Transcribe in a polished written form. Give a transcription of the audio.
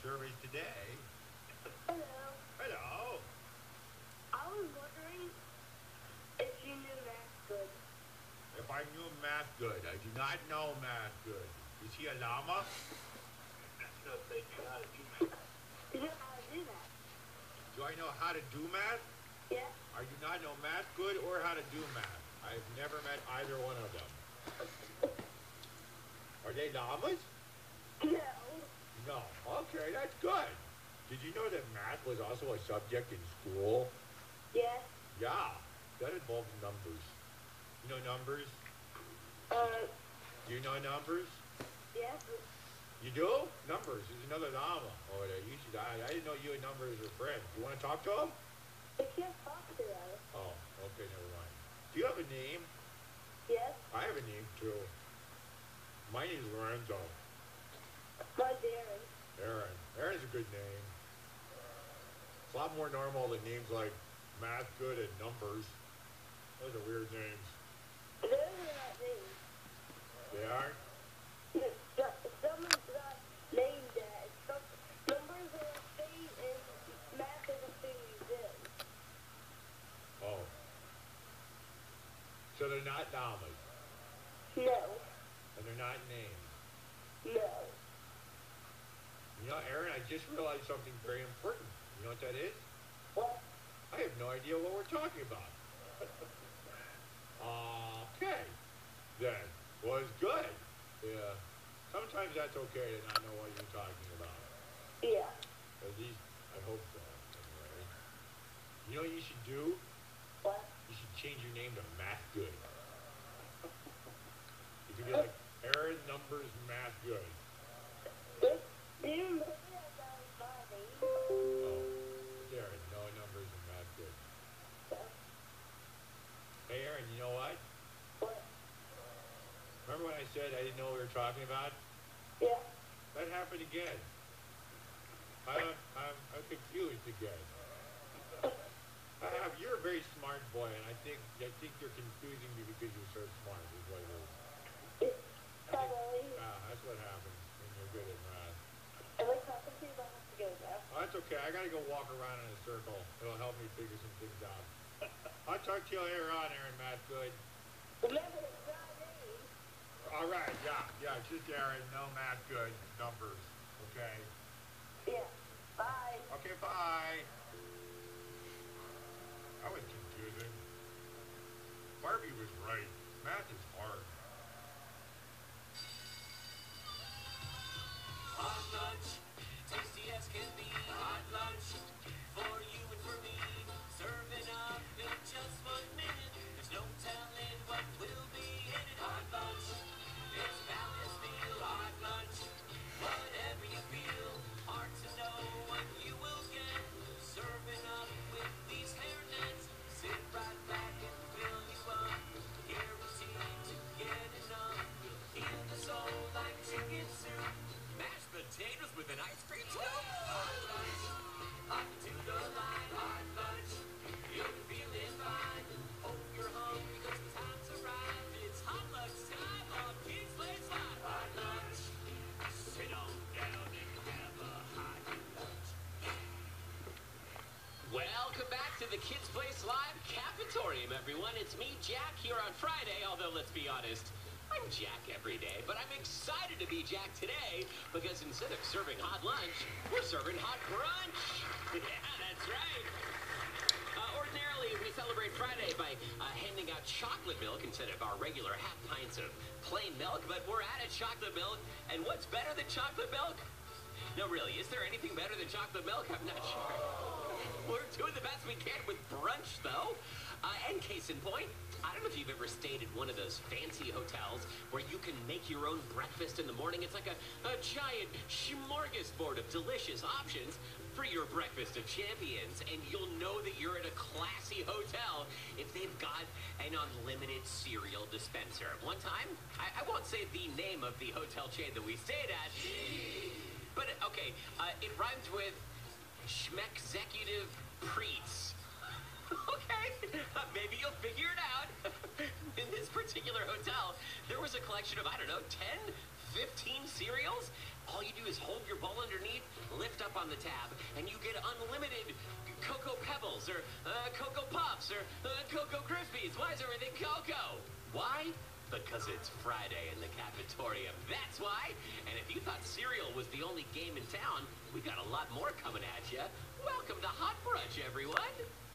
service today. Hello. Hello. I was wondering if you knew Matt Good. If I knew math good, I do not know math good. Is he a llama? No, they try to do math. You know how to do that? Do I know how to do math? Yeah. I do not know math good or how to do math. I've never met either one of them. Are they llamas? No. No. Okay, that's good. Did you know that math was also a subject in school? Yes. Yeah, that involves numbers. You know numbers? Do you know numbers? Yes. You do? Numbers is another llama. Oh, you should. I didn't know you and numbers were friends. You want to talk to him? I can't talk to them. Oh, okay, never mind. Do you have a name? Yes. I have a name too. My name is Lorenzo. Mine's Aaron. Aaron. Aaron's a good name. It's a lot more normal than names like Math Good and Numbers. Those are weird names. Those are not names. They aren't? Someone's not named that. Numbers are a thing and math is a thing you do. Oh. So they're not llamas. No. And they're not named. No. You know, Aaron, I just realized something very important. You know what that is? What? I have no idea what we're talking about. Okay. Then. Was good. Yeah. Sometimes that's okay to not know what you're talking about. Yeah. At least, I hope so. Anyway. You know what you should do? What? You should change your name to Math Good. You could be like Aaron Numbers Math Good. Do you remember that was my name? Oh, Aaron, no numbers and Math Good. Yeah. Hey, Aaron, you know what? What? Remember when I said I didn't know what we were talking about? Yeah. That happened again. I'm confused again. You're a very smart boy, and I think you're confusing me because you're so smart. Is what it is. Probably. That's what happens when you're good at math. I like talking to you, but I have to go now. Oh, that's okay. I gotta go walk around in a circle. It'll help me figure some things out. I'll talk to you later on, Aaron. Math Good. Remember, it's not me. All right. Yeah. Just Aaron. No Math Good. Numbers. Okay. Yeah. Bye. Okay. Bye. That was confusing. Barbie was right. Math is hard. Hot lunch, tasty as can be. Hot lunch, for you and for me. Serving up in just 1 minute. There's no telling what will be in it. Hot lunch, it's balanced meal. Hot lunch, whatever you feel. Hard to know what you will get. Serving up with these hairnets. Sit right back and fill you up. Guaranteed to get enough. Heal the soul like chicken soup. Mashed potatoes with an ice cream scoop. Hot lunch, up to the line. Hot lunch, you're feeling fine. Hope you're hungry 'cause the time's arrived. It's hot lunch time on Kids Place Live. Hot lunch, sit on down and have a hot lunch. Welcome back to the Kids Place Live Cafetorium, everyone. It's me, Jack, here on Friday, although let's be honest, I'm Jack every day, but I'm excited to be Jack today because instead of serving hot lunch, we're serving hot brunch. Yeah, that's right. Ordinarily, we celebrate Friday by handing out chocolate milk instead of our regular half pints of plain milk, but we're out of chocolate milk, and what's better than chocolate milk? No, really, is there anything better than chocolate milk? I'm not sure. We're doing the best we can with brunch, though. And case in point, I don't know if you've ever stayed at one of those fancy hotels where you can make your own breakfast in the morning. It's like a giant smorgasbord of delicious options for your breakfast of champions. And you'll know that you're at a classy hotel if they've got an unlimited cereal dispenser. One time, I won't say the name of the hotel chain that we stayed at, but okay, it rhymes with Schmexecutive Preets. Okay, maybe you'll figure it out. In this particular hotel, there was a collection of, I don't know, 10, 15 cereals. All you do is hold your bowl underneath, lift up on the tab, and you get unlimited Cocoa Pebbles, or Cocoa Puffs, or Cocoa Krispies. Why is everything Cocoa? Why? Because it's Friday in the cafeteria. That's why. And if you thought cereal was the only game in town, we got a lot more coming at you. Welcome to Hot Brunch, everyone.